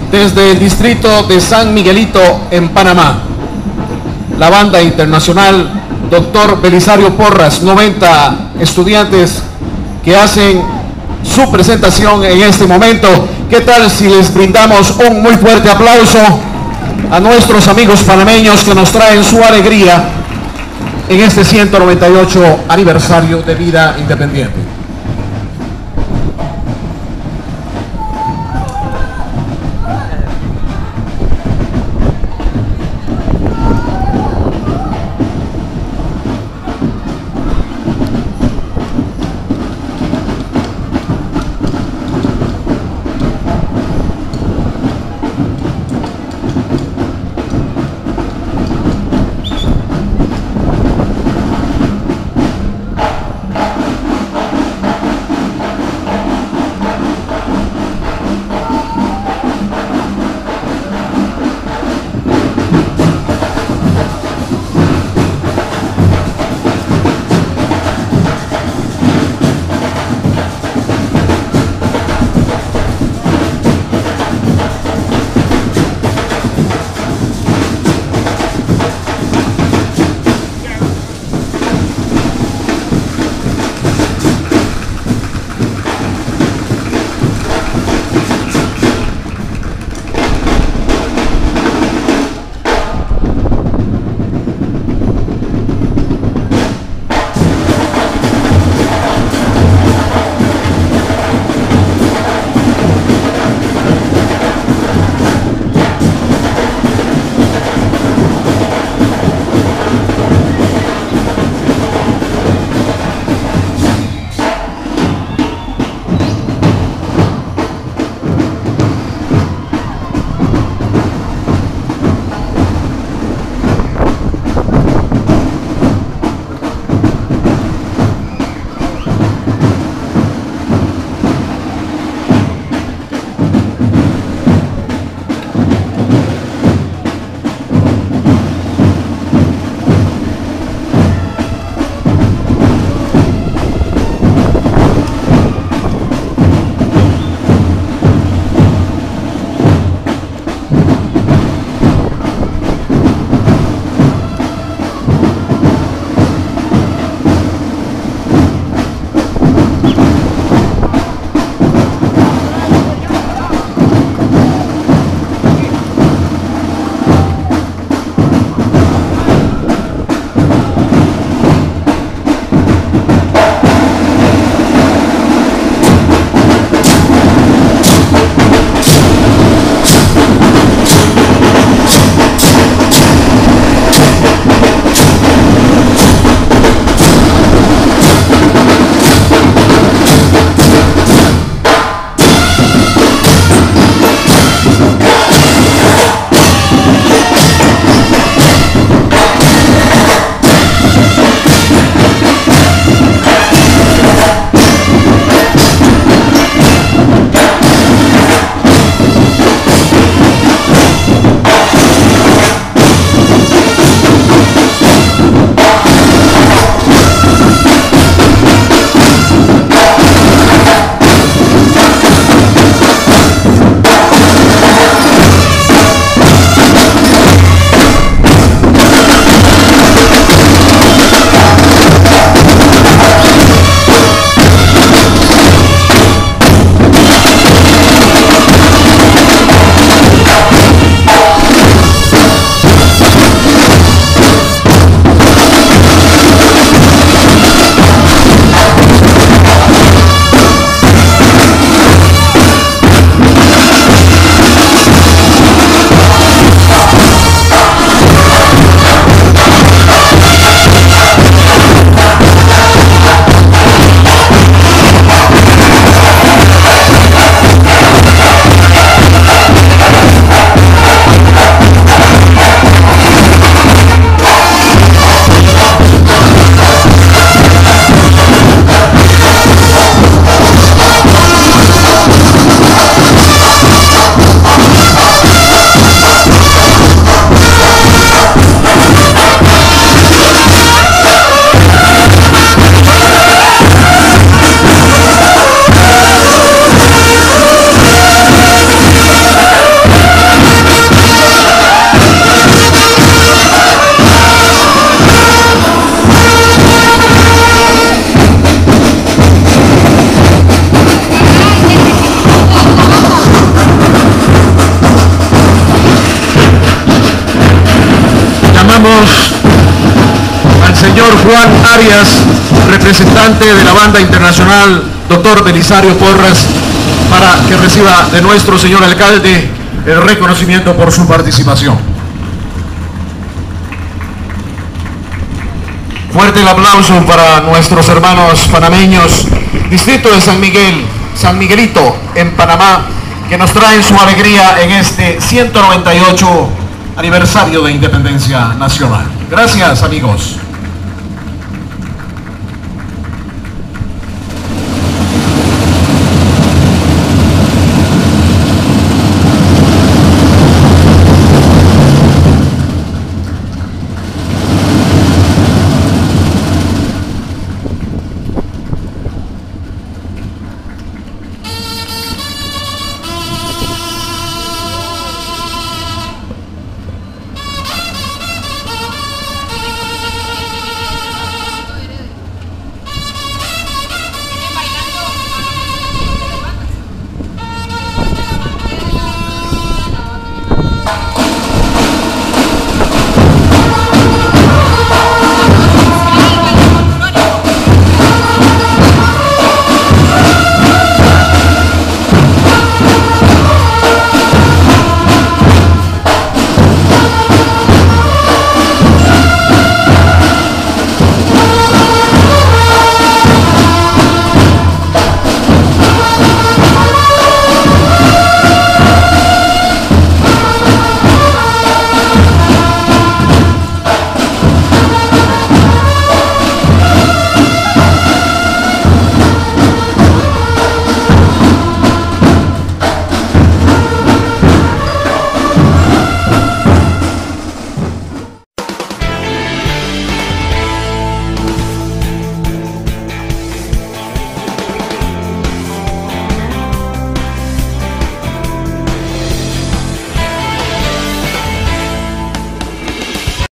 desde el distrito de San Miguelito en Panamá. La banda internacional Dr. Belisario Porras, 90 estudiantes que hacen su presentación en este momento. ¿Qué tal si les brindamos un muy fuerte aplauso a nuestros amigos panameños que nos traen su alegría en este 198 aniversario de Vida Independiente? Juan Arias, representante de la banda internacional, doctor Belisario Porras, para que reciba de nuestro señor alcalde el reconocimiento por su participación. Fuerte el aplauso para nuestros hermanos panameños, distrito de San Miguel, San Miguelito, en Panamá, que nos traen su alegría en este 198 aniversario de Independencia Nacional. Gracias, amigos.